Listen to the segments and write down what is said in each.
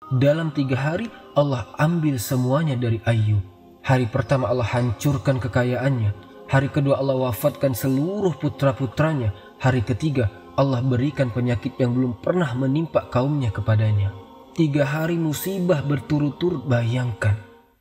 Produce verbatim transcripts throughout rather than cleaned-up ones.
Dalam tiga hari Allah ambil semuanya dari Ayyub. Hari pertama Allah hancurkan kekayaannya. Hari kedua Allah wafatkan seluruh putra-putranya. Hari ketiga Allah berikan penyakit yang belum pernah menimpa kaumnya kepadanya. Tiga hari musibah berturut-turut, bayangkan.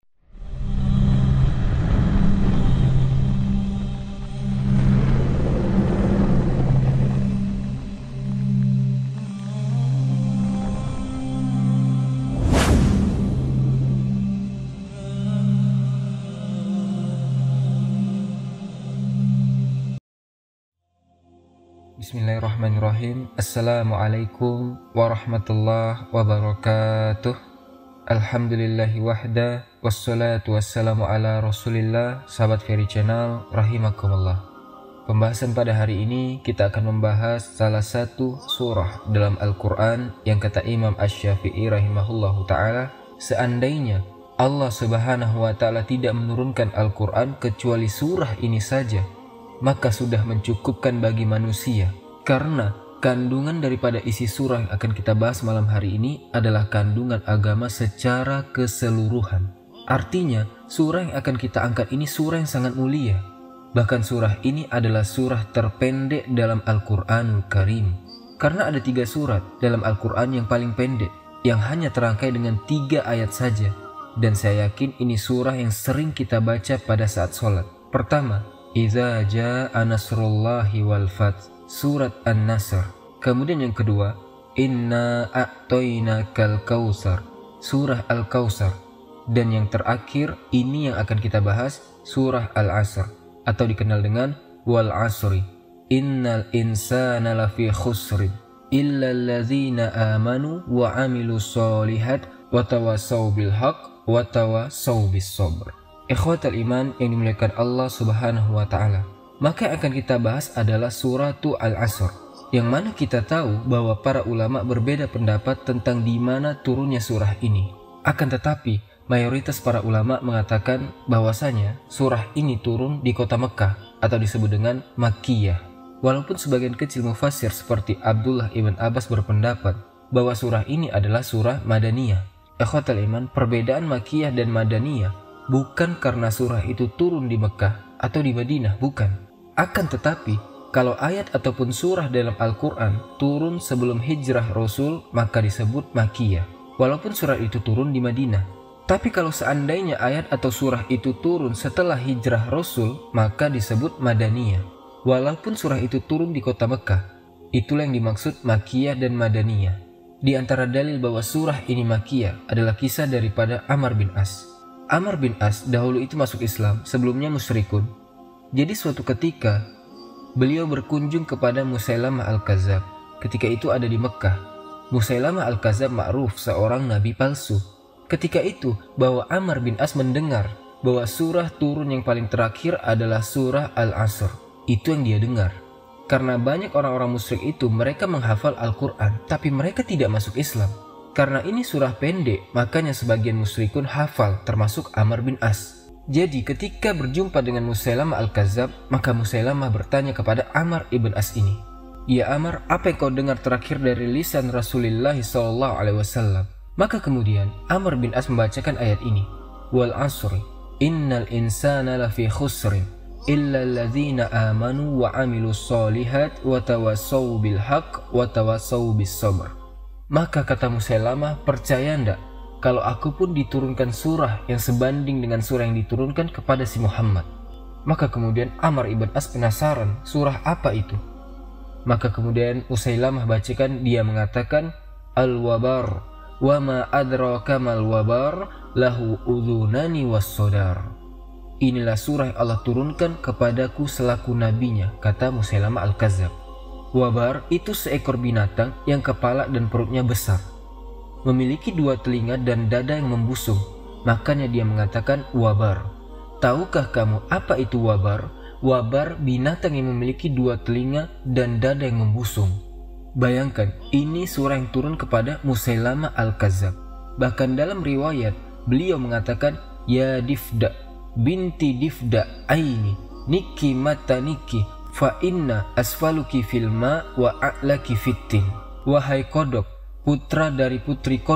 Bismillahirrahmanirrahim. Assalamualaikum warahmatullahi wabarakatuh. Alhamdulillahi wahda, wassalatu wassalamu ala rasulillah. Sahabat Ferry Channel, rahimakumullah. Pembahasan pada hari ini kita akan membahas salah satu surah dalam Al-Quran yang kata Imam Asy-Syafi'i rahimahullahu ta'ala, seandainya Allah subhanahu wa ta'ala tidak menurunkan Al-Quran kecuali surah ini saja, maka sudah mencukupkan bagi manusia, karena kandungan daripada isi surah yang akan kita bahas malam hari ini adalah kandungan agama secara keseluruhan. Artinya surah yang akan kita angkat ini surah yang sangat mulia. Bahkan surah ini adalah surah terpendek dalam Al-Quranul Karim, karena ada tiga surat dalam Al-Quran yang paling pendek, yang hanya terangkai dengan tiga ayat saja. Dan saya yakin ini surah yang sering kita baca pada saat sholat. Pertama, Idza jaa nasrullahi wal fath, surat An-Nasr. Kemudian yang kedua, Inna a'tainakal kautsar, surah Al-Kautsar. Dan yang terakhir, ini yang akan kita bahas, surah Al-Asr, atau dikenal dengan wal asri, innal insana lafi khusrin illa alladzina amanu wa amilus solihat wa tawassaw bil haqq wa tawassaw bis sabr. Ikhwatal iman yang dimuliakan Allah subhanahu wa ta'ala, maka yang akan kita bahas adalah suratu Al-Asr, yang mana kita tahu bahwa para ulama berbeda pendapat tentang di mana turunnya surah ini. Akan tetapi mayoritas para ulama mengatakan bahwasanya surah ini turun di kota Mekah atau disebut dengan Makkiyah. Walaupun sebagian kecil mufassir seperti Abdullah ibn Abbas berpendapat bahwa surah ini adalah surah Madaniyah. Ikhwatal iman, perbedaan Makkiyah dan Madaniyah bukan karena surah itu turun di Mekah atau di Madinah, bukan. Akan tetapi, kalau ayat ataupun surah dalam Al-Quran turun sebelum hijrah Rasul, maka disebut Makkiyah, walaupun surah itu turun di Madinah. Tapi kalau seandainya ayat atau surah itu turun setelah hijrah Rasul, maka disebut Madaniyah, walaupun surah itu turun di kota Mekah. Itulah yang dimaksud Makkiyah dan Madaniyah. Di antara dalil bahwa surah ini Makkiyah adalah kisah daripada Amr bin As. Amr bin As dahulu itu masuk Islam, sebelumnya musyrikun. Jadi suatu ketika beliau berkunjung kepada Musailamah Al-Kadzab. Ketika itu ada di Mekah. Musailamah Al-Kadzab ma'ruf seorang nabi palsu. Ketika itu bahwa Amr bin As mendengar bahwa surah turun yang paling terakhir adalah surah Al-Asr. Itu yang dia dengar. Karena banyak orang-orang musyrik itu mereka menghafal Al-Quran, tapi mereka tidak masuk Islam. Karena ini surah pendek, makanya sebagian musyrikun hafal, termasuk Amr bin As. Jadi ketika berjumpa dengan Musailamah Al-Kadzab, maka Musailamah bertanya kepada Amr ibn As ini, "Ya Amr, apa yang kau dengar terakhir dari lisan Rasulullah shallallahu alaihi wasallam?" Maka kemudian Amr bin As membacakan ayat ini, "Wal asri, innal insana lafi khusrin illa alladzina amanu wa amilus solihat wa tawassaw bil haqq wa tawassaw bis sabr." Maka kata Musailamah, "Percaya ndak kalau aku pun diturunkan surah yang sebanding dengan surah yang diturunkan kepada si Muhammad?" Maka kemudian Amr ibn As penasaran, surah apa itu? Maka kemudian Musailamah bacakan, dia mengatakan, "Al-Wabar, wa ma adraka mal wabar, lahu udhunani was sodar." Inilah surah yang Allah turunkan kepadaku selaku nabinya, kata Musailamah Al-Kadzab. Wabar itu seekor binatang yang kepala dan perutnya besar, memiliki dua telinga dan dada yang membusung. Makanya dia mengatakan wabar. Tahukah kamu apa itu wabar? Wabar binatang yang memiliki dua telinga dan dada yang membusung. Bayangkan, ini surah yang turun kepada Musailamah Al-Kadzab. Bahkan dalam riwayat beliau mengatakan, "Ya Difda binti Difda aini niki mata niki fa inna asfaluki filma wa a'laki fitin." Wahai kodok, putra dari putri kodok,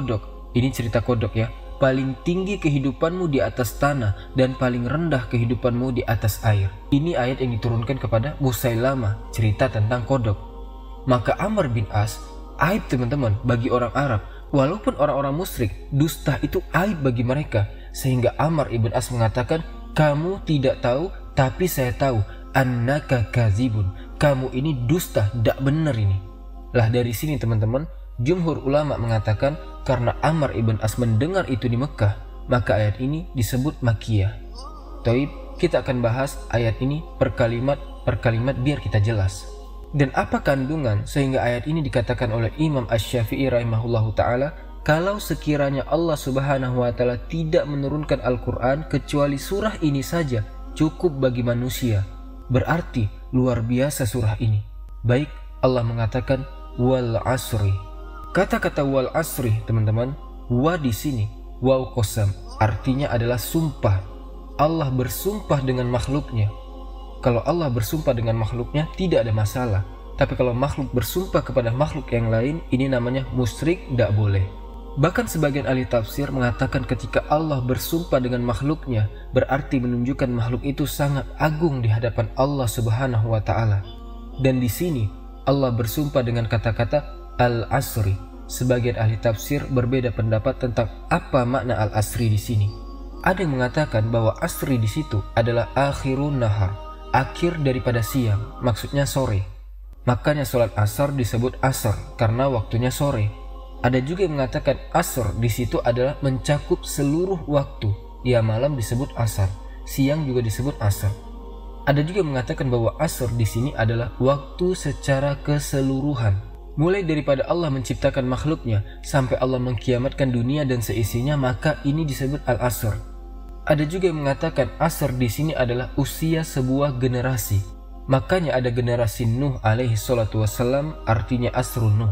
Ini cerita kodok ya. Paling tinggi kehidupanmu di atas tanah dan paling rendah kehidupanmu di atas air. Ini ayat yang diturunkan kepada Musailamah, cerita tentang kodok. Maka Amr bin As, aib teman-teman bagi orang Arab. Walaupun orang-orang musyrik, dusta itu aib bagi mereka. Sehingga Amr ibn As mengatakan, kamu tidak tahu, tapi saya tahu. Annaka kazibun. Kamu ini dusta, tidak benar ini. Lah dari sini teman-teman, jumhur ulama mengatakan karena Amr ibn As mendengar itu di Mekah, maka ayat ini disebut Makkiyah. Taib, kita akan bahas ayat ini per kalimat per kalimat biar kita jelas. Dan apa kandungan sehingga ayat ini dikatakan oleh Imam Asy-Syafi'i rahimahullahu ta'ala, kalau sekiranya Allah subhanahu wa ta'ala tidak menurunkan Al-Quran kecuali surah ini saja cukup bagi manusia, berarti luar biasa surah ini. Baik, Allah mengatakan wal asri. Kata-kata wal asri teman-teman, wa di sini waw qasam, artinya adalah sumpah. Allah bersumpah dengan makhluknya. Kalau Allah bersumpah dengan makhluknya tidak ada masalah. Tapi kalau makhluk bersumpah kepada makhluk yang lain, ini namanya musyrik, tidak boleh. Bahkan sebagian ahli tafsir mengatakan ketika Allah bersumpah dengan makhluknya, berarti menunjukkan makhluk itu sangat agung di hadapan Allah subhanahu wa ta'ala. Dan di sini Allah bersumpah dengan kata-kata al-asri. Sebagian ahli tafsir berbeda pendapat tentang apa makna al-asri di sini. Ada yang mengatakan bahwa asri di situ adalah akhirun nahar, akhir daripada siang, maksudnya sore. Makanya sholat asar disebut asar karena waktunya sore. Ada juga yang mengatakan asar di situ adalah mencakup seluruh waktu. Ya, malam disebut asar, siang juga disebut asar. Ada juga yang mengatakan bahwa asar di sini adalah waktu secara keseluruhan. Mulai daripada Allah menciptakan makhluknya sampai Allah mengkiamatkan dunia dan seisinya, maka ini disebut al-asr. Ada juga yang mengatakan asr di sini adalah usia sebuah generasi. Makanya ada generasi Nuh alaihi salatu wassalam, artinya asrun Nuh.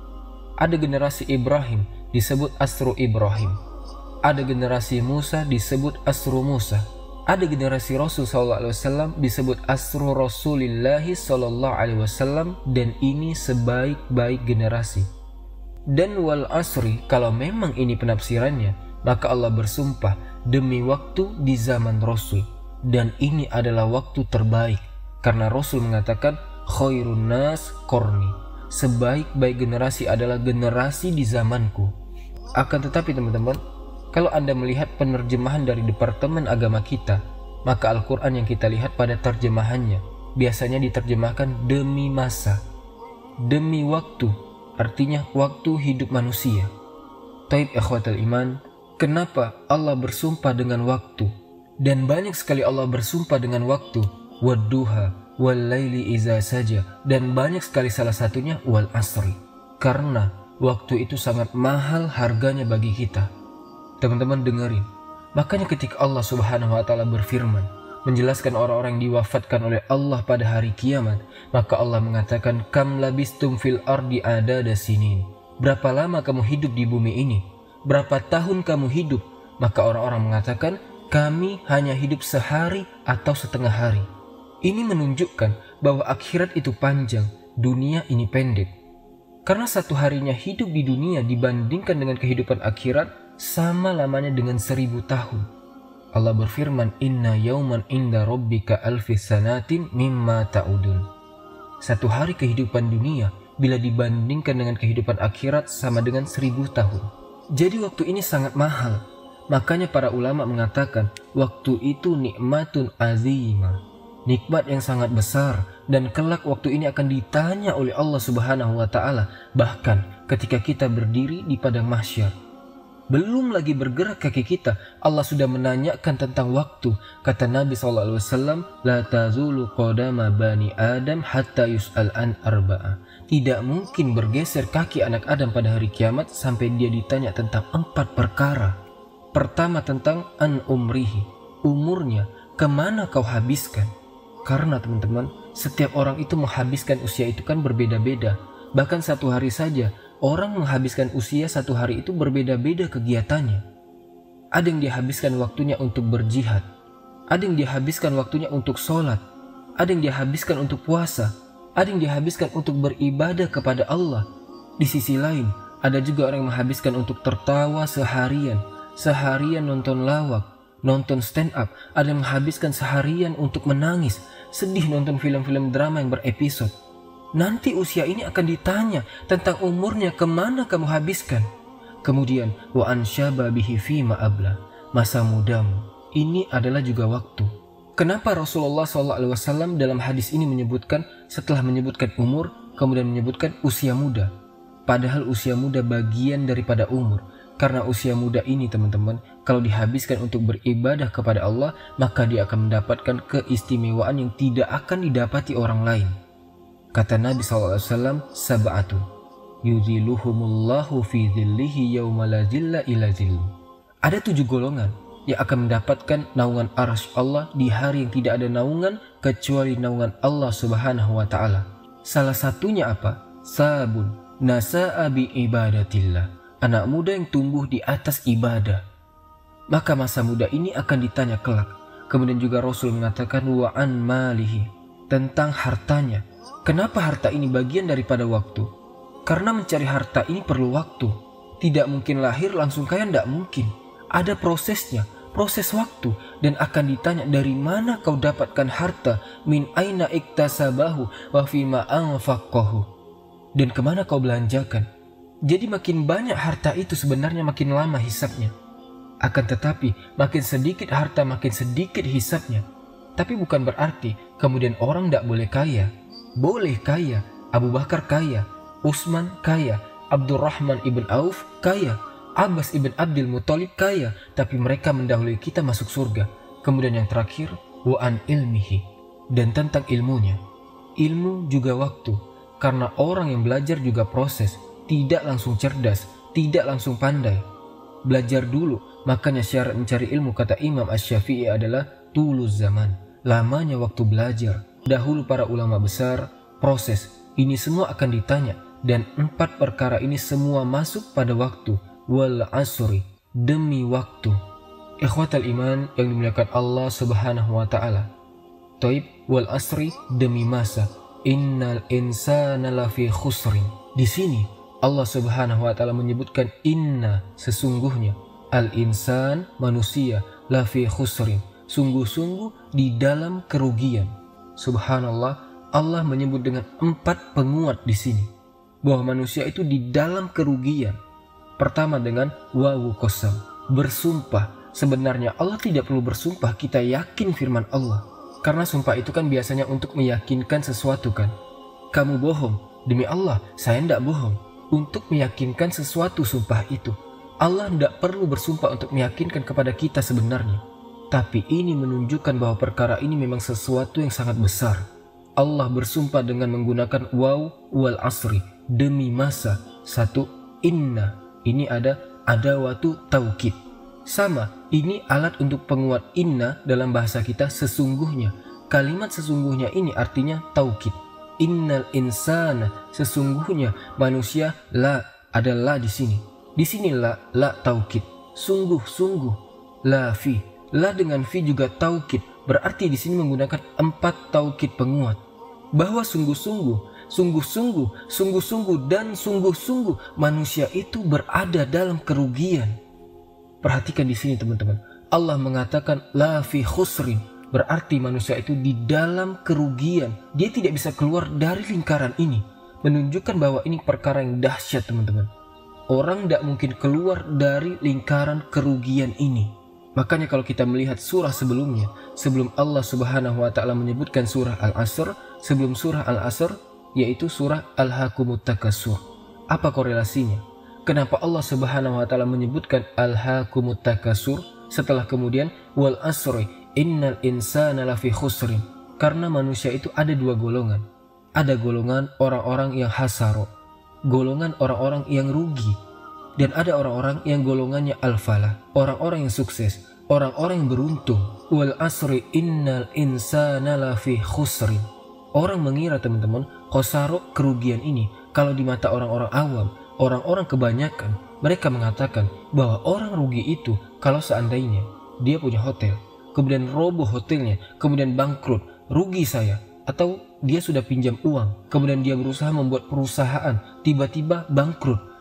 Ada generasi Ibrahim disebut asru Ibrahim. Ada generasi Musa disebut asru Musa. Ada generasi Rasul sallallahu alaihi wasallam disebut asru Rasulillahi sallallahu alaihi wasallam, dan ini sebaik-baik generasi. Dan wal asri, kalau memang ini penafsirannya, maka Allah bersumpah demi waktu di zaman Rasul, dan ini adalah waktu terbaik karena Rasul mengatakan khairun nas qarni, sebaik-baik generasi adalah generasi di zamanku. Akan tetapi teman-teman, kalau Anda melihat penerjemahan dari Departemen Agama kita, maka Al-Quran yang kita lihat pada terjemahannya biasanya diterjemahkan demi masa, demi waktu, artinya waktu hidup manusia. Taib ikhwatal iman, kenapa Allah bersumpah dengan waktu? Dan banyak sekali Allah bersumpah dengan waktu, wadduha, wal laili iza saja, dan banyak sekali salah satunya wal asri, karena waktu itu sangat mahal harganya bagi kita. Teman-teman dengerin, makanya ketika Allah subhanahu wa ta'ala berfirman menjelaskan orang-orang yang diwafatkan oleh Allah pada hari kiamat, maka Allah mengatakan kam labistum fil ardi adada sinin, berapa lama kamu hidup di bumi ini, berapa tahun kamu hidup? Maka orang-orang mengatakan kami hanya hidup sehari atau setengah hari. Ini menunjukkan bahwa akhirat itu panjang, dunia ini pendek. Karena satu harinya hidup di dunia dibandingkan dengan kehidupan akhirat sama lamanya dengan seribu tahun. Allah berfirman, Inna yauman inda rabbika alfi sanatin mimma ta'udun. Satu hari kehidupan dunia bila dibandingkan dengan kehidupan akhirat sama dengan seribu tahun. Jadi waktu ini sangat mahal. Makanya para ulama mengatakan waktu itu nikmatun azimah, nikmat yang sangat besar, dan kelak waktu ini akan ditanya oleh Allah subhanahu wa ta'ala, bahkan ketika kita berdiri di padang mahsyar. Belum lagi bergerak kaki kita, Allah sudah menanyakan tentang waktu. Kata Nabi shallallahu alaihi wasallam, La tazulu qadama bani Adam hatta yus'al an arba'a. Tidak mungkin bergeser kaki anak Adam pada hari kiamat sampai dia ditanya tentang empat perkara. Pertama tentang an umrihi, umurnya, kemana kau habiskan? Karena teman-teman, setiap orang itu menghabiskan usia itu kan berbeda-beda. Bahkan satu hari saja orang menghabiskan usia satu hari itu berbeda-beda kegiatannya. Ada yang dihabiskan waktunya untuk berjihad, ada yang dihabiskan waktunya untuk sholat, ada yang dihabiskan untuk puasa, ada yang dihabiskan untuk beribadah kepada Allah. Di sisi lain, Ada juga orang yang menghabiskan untuk tertawa seharian, seharian nonton lawak, nonton stand up. Ada yang menghabiskan seharian untuk menangis, sedih nonton film-film drama yang berepisode. Nanti usia ini akan ditanya tentang umurnya, kemana kamu habiskan. Kemudian wa ansyaba bihi fima abla, masa mudamu ini adalah juga waktu. Kenapa Rasulullah shallallahu alaihi wasallam dalam hadis ini menyebutkan, setelah menyebutkan umur, kemudian menyebutkan usia muda? Padahal usia muda bagian daripada umur. Karena usia muda ini teman-teman, kalau dihabiskan untuk beribadah kepada Allah, maka dia akan mendapatkan keistimewaan yang tidak akan didapati orang lain. Kata Nabi shallallahu alaihi wasallam, sab'atun yudhiluhumullahu fi dhillihi yawma la dhilla illa dhillu. Ada tujuh golongan yang akan mendapatkan naungan arsy Allah di hari yang tidak ada naungan kecuali naungan Allah subhanahu wa ta'ala. Salah satunya apa? Sabun nasa'a bi ibadatillah, anak muda yang tumbuh di atas ibadah. Maka masa muda ini akan ditanya kelak. Kemudian juga Rasul mengatakan wa an malihi, tentang hartanya. Kenapa harta ini bagian daripada waktu? Karena mencari harta ini perlu waktu. Tidak mungkin lahir langsung kaya, tidak mungkin. Ada prosesnya, proses waktu. Dan akan ditanya dari mana kau dapatkan harta, min aina iktasabahu wa fima anfaqahu, dan kemana kau belanjakan. Jadi makin banyak harta itu sebenarnya makin lama hisapnya. Akan tetapi makin sedikit harta makin sedikit hisapnya. Tapi bukan berarti kemudian orang tidak boleh kaya. Boleh kaya. Abu Bakar kaya, Utsman kaya, Abdurrahman ibn Auf kaya, Abbas ibn Abdul Muthalib kaya. Tapi mereka mendahului kita masuk surga. Kemudian yang terakhir, wa an ilmihi, dan tentang ilmunya. Ilmu juga waktu. Karena orang yang belajar juga proses, tidak langsung cerdas, tidak langsung pandai. Belajar dulu, makanya syarat mencari ilmu kata Imam Asy-Syafi'i adalah tuluz zaman, lamanya waktu belajar. Dahulu para ulama besar, proses, ini semua akan ditanya. Dan empat perkara ini semua masuk pada waktu. Wal asri, demi waktu. Ikhwatal iman yang dimuliakan Allah subhanahu wa ta'ala. Taib, wal asri, demi masa. Innal insana lafi khusrin. Di sini Allah Subhanahu wa taala menyebutkan inna, sesungguhnya, al insan, manusia, lafi khusrin, sungguh-sungguh di dalam kerugian. Subhanallah, Allah menyebut dengan empat penguat di sini bahwa manusia itu di dalam kerugian. Pertama dengan wawu qasam, bersumpah. Sebenarnya Allah tidak perlu bersumpah, kita yakin firman Allah. Karena sumpah itu kan biasanya untuk meyakinkan sesuatu kan. Kamu bohong, demi Allah saya tidak bohong. Untuk meyakinkan sesuatu sumpah itu. Allah tidak perlu bersumpah untuk meyakinkan kepada kita sebenarnya. Tapi ini menunjukkan bahwa perkara ini memang sesuatu yang sangat besar. Allah bersumpah dengan menggunakan waw wal asri, demi masa. Satu, inna, ini ada adawatu taukid. Sama, ini alat untuk penguat inna dalam bahasa kita, sesungguhnya. Kalimat sesungguhnya ini artinya taukid. Innal insana, sesungguhnya manusia, la, ada la di sini. Di sini la, la taukid. Sungguh-sungguh, la fi. La dengan fi juga taukid. Berarti di sini menggunakan empat taukid penguat. Bahwa sungguh-sungguh, sungguh-sungguh, sungguh-sungguh, dan sungguh-sungguh manusia itu berada dalam kerugian. Perhatikan di sini teman-teman. Allah mengatakan la fi khusrin, berarti manusia itu di dalam kerugian. Dia tidak bisa keluar dari lingkaran ini. Menunjukkan bahwa ini perkara yang dahsyat teman-teman. Orang tidak mungkin keluar dari lingkaran kerugian ini. Makanya kalau kita melihat surah sebelumnya, sebelum Allah Subhanahu wa taala menyebutkan surah Al-Asr, sebelum surah Al-Asr yaitu surah Al-Hakumut Takatsur. Apa korelasinya? Kenapa Allah Subhanahu wa taala menyebutkan Al-Hakumut Takatsur setelah kemudian wal asri innal insana lafi khusrin? Karena manusia itu ada dua golongan. Ada golongan orang-orang yang hasaro, golongan orang-orang yang rugi, dan ada orang-orang yang golongannya al-falah, orang-orang yang sukses, orang-orang yang beruntung. Wal asri innal insana lafi khusrin. Orang mengira teman-teman, khosaro, kerugian ini, kalau di mata orang-orang awam, orang-orang kebanyakan, mereka mengatakan bahwa orang rugi itu kalau seandainya dia punya hotel, kemudian roboh hotelnya, kemudian bangkrut, rugi saya. Atau dia sudah pinjam uang, kemudian dia berusaha membuat perusahaan, tiba-tiba bangkrut.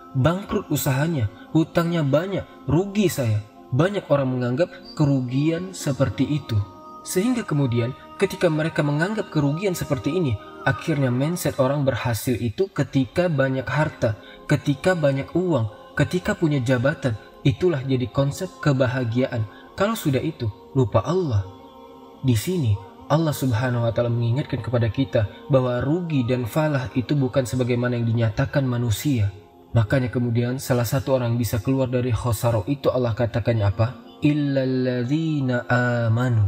bangkrut usahanya, hutangnya banyak, rugi saya. Banyak orang menganggap kerugian seperti itu. Sehingga kemudian ketika mereka menganggap kerugian seperti ini, akhirnya mindset orang berhasil itu ketika banyak harta, ketika banyak uang, ketika punya jabatan. Itulah jadi konsep kebahagiaan. Kalau sudah itu, lupa Allah. Di sini Allah Subhanahu wa Ta'ala mengingatkan kepada kita bahwa rugi dan falah itu bukan sebagaimana yang dinyatakan manusia. Makanya kemudian salah satu orang bisa keluar dari khosaro itu, Allah katakannya apa? Illalladzina amanu,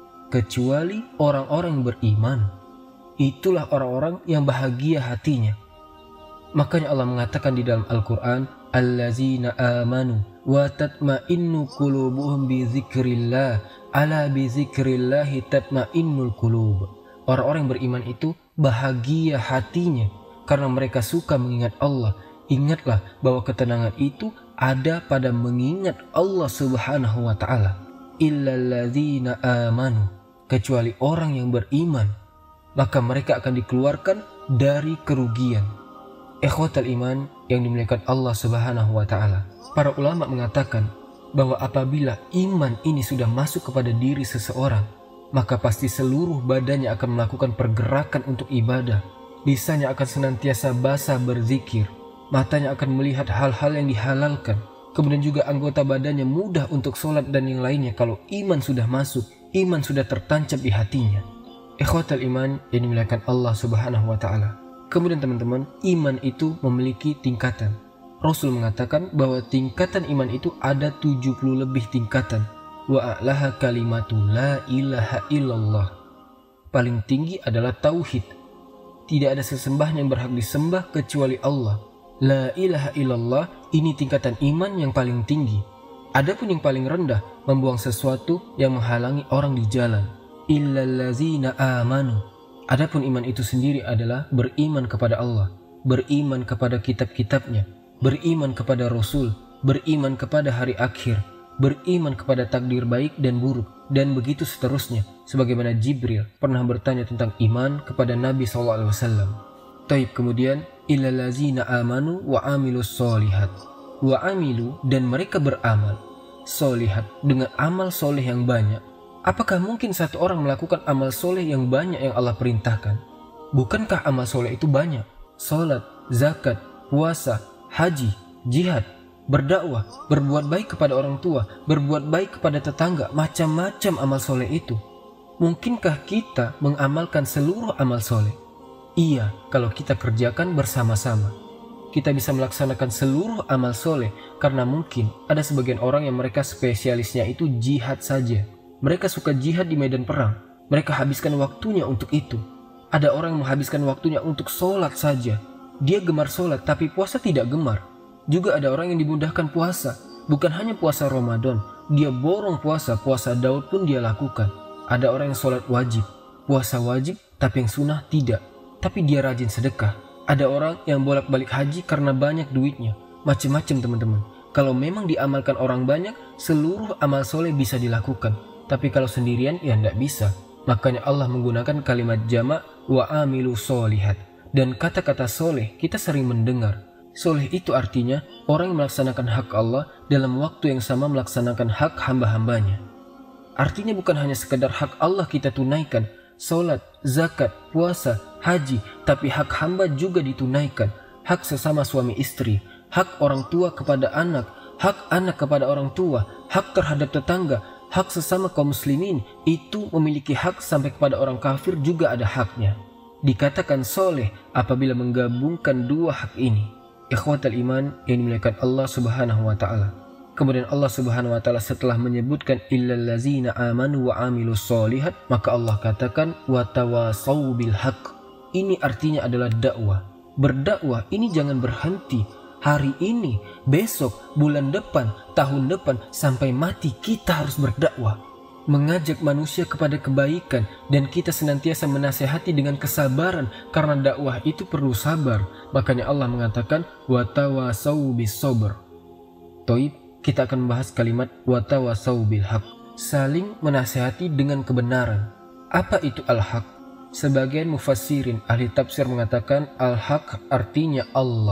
kecuali orang-orang yang beriman. Itulah orang-orang yang bahagia hatinya. Makanya Allah mengatakan di dalam Al-Quran, allazina amanu wa tatma'innu qulubuhum bi dzikrillah, ala bi dzikrillahi tatma'innul qulub. Orang-orang yang beriman itu bahagia hatinya karena mereka suka mengingat Allah. Ingatlah bahwa ketenangan itu ada pada mengingat Allah Subhanahu wa Ta'ala. Illalladzina amanu, kecuali orang yang beriman, maka mereka akan dikeluarkan dari kerugian. Ikhwatal iman yang dimuliakan Allah Subhanahu wa Ta'ala. Para ulama mengatakan bahwa apabila iman ini sudah masuk kepada diri seseorang, maka pasti seluruh badannya akan melakukan pergerakan untuk ibadah. Lisannya akan senantiasa basah berzikir. Matanya akan melihat hal-hal yang dihalalkan. Kemudian juga anggota badannya mudah untuk sholat dan yang lainnya kalau iman sudah masuk, iman sudah tertancap di hatinya. Ikhwatal iman yang dimuliakan Allah Subhanahu wa Ta'ala. Kemudian teman-teman, iman itu memiliki tingkatan. Rasul mengatakan bahwa tingkatan iman itu ada tujuh puluh lebih tingkatan. Wa a'laha kalimatu la ilaha illallah. Paling tinggi adalah tauhid. Tidak ada sesembahan yang berhak disembah kecuali Allah. La ilaha illallah, ini tingkatan iman yang paling tinggi. Adapun yang paling rendah, membuang sesuatu yang menghalangi orang di jalan. Illallazina amanu. Adapun iman itu sendiri adalah beriman kepada Allah, beriman kepada kitab-kitabnya, beriman kepada Rasul, beriman kepada hari akhir, beriman kepada takdir baik dan buruk, dan begitu seterusnya. Sebagaimana Jibril pernah bertanya tentang iman kepada Nabi shallallahu alaihi wasallam. Taib kemudian, illallazina amanu wa amilus solihat. Wa amilu, dan mereka beramal solihat, dengan amal soleh yang banyak. Apakah mungkin satu orang melakukan amal soleh yang banyak yang Allah perintahkan? Bukankah amal soleh itu banyak? Salat, zakat, puasa, haji, jihad, berdakwah, berbuat baik kepada orang tua, berbuat baik kepada tetangga, macam-macam amal soleh itu. Mungkinkah kita mengamalkan seluruh amal soleh? Iya, kalau kita kerjakan bersama-sama. Kita bisa melaksanakan seluruh amal soleh karena mungkin ada sebagian orang yang mereka spesialisnya itu jihad saja. Mereka suka jihad di medan perang. Mereka habiskan waktunya untuk itu. Ada orang yang menghabiskan waktunya untuk sholat saja. Dia gemar sholat tapi puasa tidak gemar. Juga ada orang yang dimudahkan puasa. Bukan hanya puasa Ramadan, dia borong puasa, puasa Daud pun dia lakukan. Ada orang yang sholat wajib, puasa wajib tapi yang sunnah tidak. Tapi dia rajin sedekah. Ada orang yang bolak-balik haji karena banyak duitnya. Macam-macam teman-teman. Kalau memang diamalkan orang banyak, seluruh amal soleh bisa dilakukan. Tapi kalau sendirian, ya tidak bisa. Makanya Allah menggunakan kalimat jama' wa amilu solihat. Dan kata-kata soleh kita sering mendengar. Soleh itu artinya orang yang melaksanakan hak Allah dalam waktu yang sama melaksanakan hak hamba-hambanya. Artinya bukan hanya sekedar hak Allah kita tunaikan, Salat, zakat, puasa, haji, tapi hak hamba juga ditunaikan. Hak sesama suami istri, hak orang tua kepada anak, hak anak kepada orang tua, hak terhadap tetangga, hak sesama kaum muslimin. Itu memiliki hak sampai kepada orang kafir juga ada haknya. Dikatakan soleh apabila menggabungkan dua hak ini. Ikhwatal iman yang dimuliakan Allah Subhanahu wa Ta'ala. Kemudian Allah Subhanahu wa Ta'ala setelah menyebutkan illallazina amanu wa amilus solihat, maka Allah katakan wa tawasau bil haq. Ini artinya adalah dakwah. Berdakwah ini jangan berhenti. Hari ini, besok, bulan depan, tahun depan, sampai mati kita harus berdakwah. Mengajak manusia kepada kebaikan, dan kita senantiasa menasihati dengan kesabaran karena dakwah itu perlu sabar. Makanya Allah mengatakan wa tawasau bis sabr. Toib, kita akan membahas kalimat wa tawasau bil haq, saling menasihati dengan kebenaran. Apa itu al-haq? Sebagian mufassirin ahli tafsir mengatakan al-haq artinya Allah.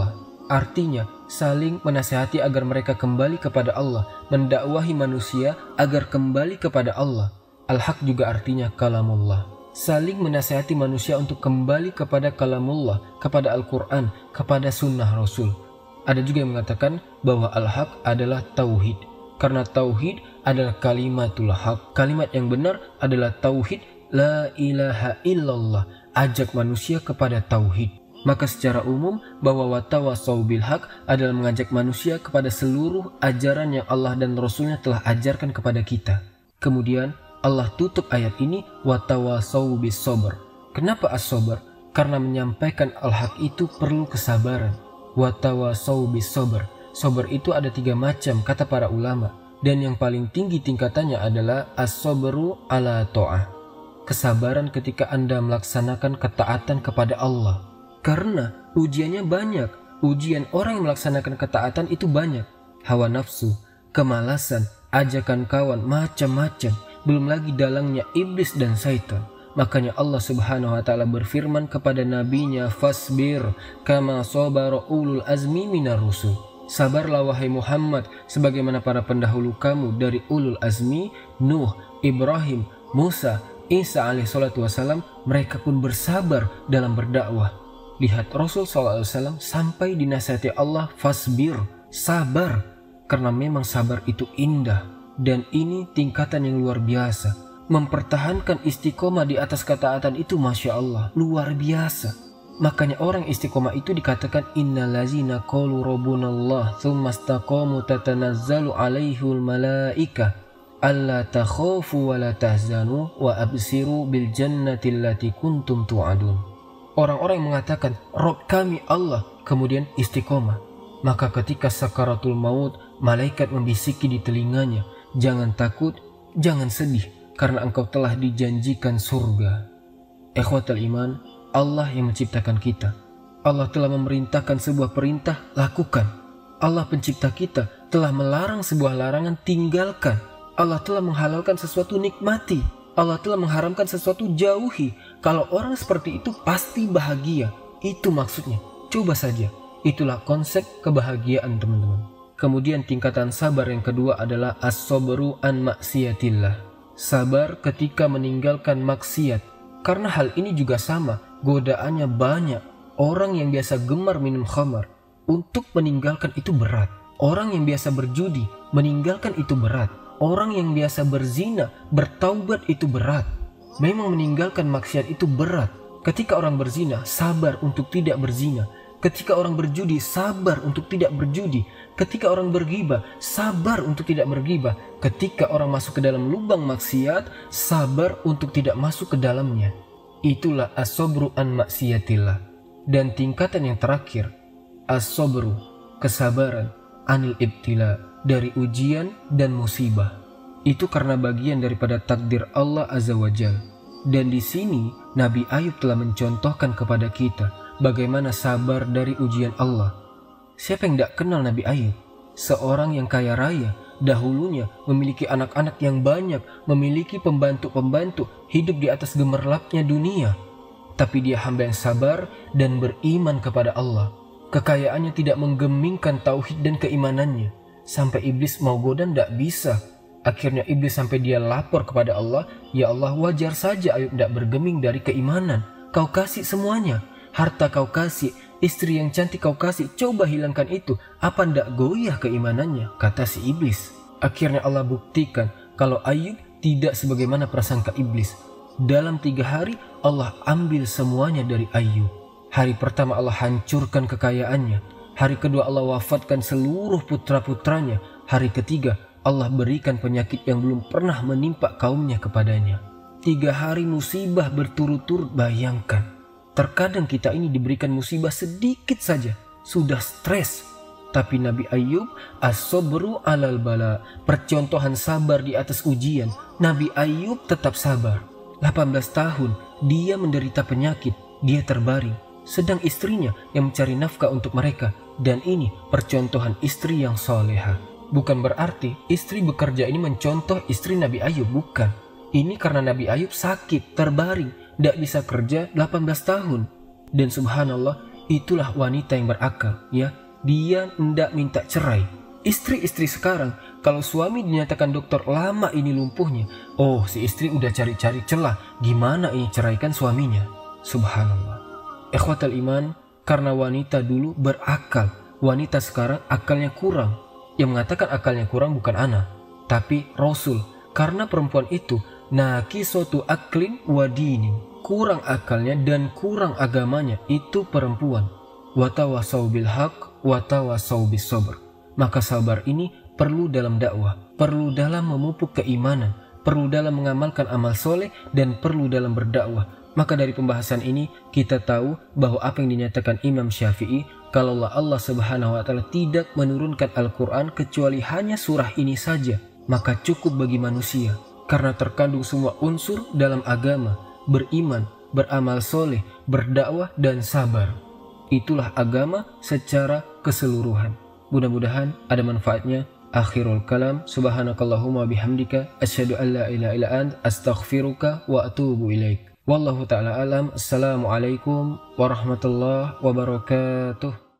Artinya, saling menasihati agar mereka kembali kepada Allah, mendakwahi manusia agar kembali kepada Allah. Al-haq juga artinya kalamullah. Saling menasihati manusia untuk kembali kepada kalamullah, kepada Al-Quran, kepada sunnah Rasul. Ada juga yang mengatakan bahwa al-haq adalah tauhid. Karena tauhid adalah kalimatul haq. Kalimat yang benar adalah tauhid la ilaha illallah. Ajak manusia kepada tauhid. Maka secara umum bahwa watawasau bil haq adalah mengajak manusia kepada seluruh ajaran yang Allah dan Rasulnya telah ajarkan kepada kita. Kemudian Allah tutup ayat ini watawasau bis sabr. Kenapa as-sabr? Karena menyampaikan al-haq itu perlu kesabaran. Watawasau bis sabr. Sabr itu ada tiga macam kata para ulama. Dan yang paling tinggi tingkatannya adalah as-sabru ala ta'ah. Kesabaran ketika Anda melaksanakan ketaatan kepada Allah. Karena ujiannya banyak. Ujian orang yang melaksanakan ketaatan itu banyak. Hawa nafsu, kemalasan, ajakan kawan, macam-macam. Belum lagi dalangnya iblis dan syaitan. Makanya Allah subhanahu wa ta'ala berfirman kepada nabinya, fasbir kama sabara ulul azmi minar rusul. Sabarlah wahai Muhammad sebagaimana para pendahulu kamu dari ulul azmi, Nuh, Ibrahim, Musa, Isa alaihi salatu wassalam. Mereka pun bersabar dalam berdakwah. Lihat Rasul shallallahu alaihi wasallam sampai dinasihati Allah, fasbir, sabar. Karena memang sabar itu indah. Dan ini tingkatan yang luar biasa. Mempertahankan istiqomah di atas ketaatan itu Masya Allah, luar biasa. Makanya orang istiqomah itu dikatakan innallazina qalu rabbunallah tsumma istaqamu tatanazzalu alaihul malaika alla takhafu wa la tahzanu wa absiru bil jannati allati kuntum tu'adun. Orang-orang yang mengatakan Rob kami Allah, kemudian istiqomah. Maka ketika sakaratul maut, malaikat membisiki di telinganya, jangan takut, jangan sedih, karena engkau telah dijanjikan surga. Ikhwatal iman, Allah yang menciptakan kita. Allah telah memerintahkan sebuah perintah, lakukan. Allah pencipta kita telah melarang sebuah larangan, tinggalkan. Allah telah menghalalkan sesuatu, nikmati. Allah telah mengharamkan sesuatu, jauhi. Kalau orang seperti itu pasti bahagia. Itu maksudnya. Coba saja. Itulah konsep kebahagiaan teman-teman. Kemudian tingkatan sabar yang kedua adalah as-sabru an maksiatillah. Sabar ketika meninggalkan maksiat. Karena hal ini juga sama. Godaannya banyak. Orang yang biasa gemar minum khamar, untuk meninggalkan itu berat. Orang yang biasa berjudi, meninggalkan itu berat. Orang yang biasa berzina, bertaubat itu berat. Memang meninggalkan maksiat itu berat. Ketika orang berzina, sabar untuk tidak berzina. Ketika orang berjudi, sabar untuk tidak berjudi. Ketika orang berghibah, sabar untuk tidak berghibah. Ketika orang masuk ke dalam lubang maksiat, sabar untuk tidak masuk ke dalamnya. Itulah as-sabru an maksiatillah. Dan tingkatan yang terakhir, as-sabru, kesabaran, anil ibtila, dari ujian dan musibah. Itu karena bagian daripada takdir Allah Azza wa Jal. Dan di sini Nabi Ayub telah mencontohkan kepada kita bagaimana sabar dari ujian Allah. Siapa yang tidak kenal Nabi Ayub? Seorang yang kaya raya, dahulunya memiliki anak-anak yang banyak, memiliki pembantu-pembantu, hidup di atas gemerlapnya dunia. Tapi dia hamba yang sabar dan beriman kepada Allah. Kekayaannya tidak menggemingkan tauhid dan keimanannya. Sampai iblis mau goda tidak bisa. Akhirnya iblis sampai dia lapor kepada Allah, ya Allah, wajar saja Ayub tidak bergeming dari keimanan. Kau kasih semuanya. Harta kau kasih, istri yang cantik kau kasih, coba hilangkan itu. Apa tidak goyah keimanannya? Kata si iblis. Akhirnya Allah buktikan kalau Ayub tidak sebagaimana prasangka iblis. Dalam tiga hari Allah ambil semuanya dari Ayub. Hari pertama Allah hancurkan kekayaannya. Hari kedua Allah wafatkan seluruh putra-putranya. Hari ketiga Allah berikan penyakit yang belum pernah menimpa kaumnya kepadanya. Tiga hari musibah berturut-turut, bayangkan. Terkadang kita ini diberikan musibah sedikit saja, sudah stres. Tapi Nabi Ayub, as-sabru alal bala, percontohan sabar di atas ujian. Nabi Ayub tetap sabar. delapan belas tahun dia menderita penyakit, dia terbaring. Sedang istrinya yang mencari nafkah untuk mereka. Dan ini percontohan istri yang soleha. Bukan berarti istri bekerja ini mencontoh istri Nabi Ayub, bukan. Ini karena Nabi Ayub sakit, terbaring, tidak bisa kerja delapan belas tahun. Dan subhanallah, itulah wanita yang berakal, ya. dia hendak minta cerai. Istri-istri sekarang, kalau suami dinyatakan dokter lama ini lumpuhnya, oh si istri udah cari-cari celah, gimana ini ceraikan suaminya. Subhanallah. Ikhwatal iman, karena wanita dulu berakal, wanita sekarang akalnya kurang. Yang mengatakan akalnya kurang bukan ana, tapi Rasul. Karena perempuan itu naqisotu aklin wa dinin, kurang akalnya dan kurang agamanya, itu perempuan. Watawasau bil haq, watawasau bis sabr. Maka sabar ini perlu dalam dakwah, perlu dalam memupuk keimanan, perlu dalam mengamalkan amal soleh, dan perlu dalam berdakwah. Maka dari pembahasan ini kita tahu bahwa apa yang dinyatakan Imam Syafi'i, kalau Allah Subhanahu wa taala tidak menurunkan Al-Qur'an kecuali hanya surah ini saja, maka cukup bagi manusia karena terkandung semua unsur dalam agama, beriman, beramal soleh, berdakwah, dan sabar. Itulah agama secara keseluruhan. Mudah-mudahan ada manfaatnya. Akhirul kalam, subhanakallahumma bihamdika asyhadu an la ilaha illa ant astaghfiruka wa atubu ilaik. Wallahu ta'ala alam. Assalamualaikum warahmatullahi wabarakatuh.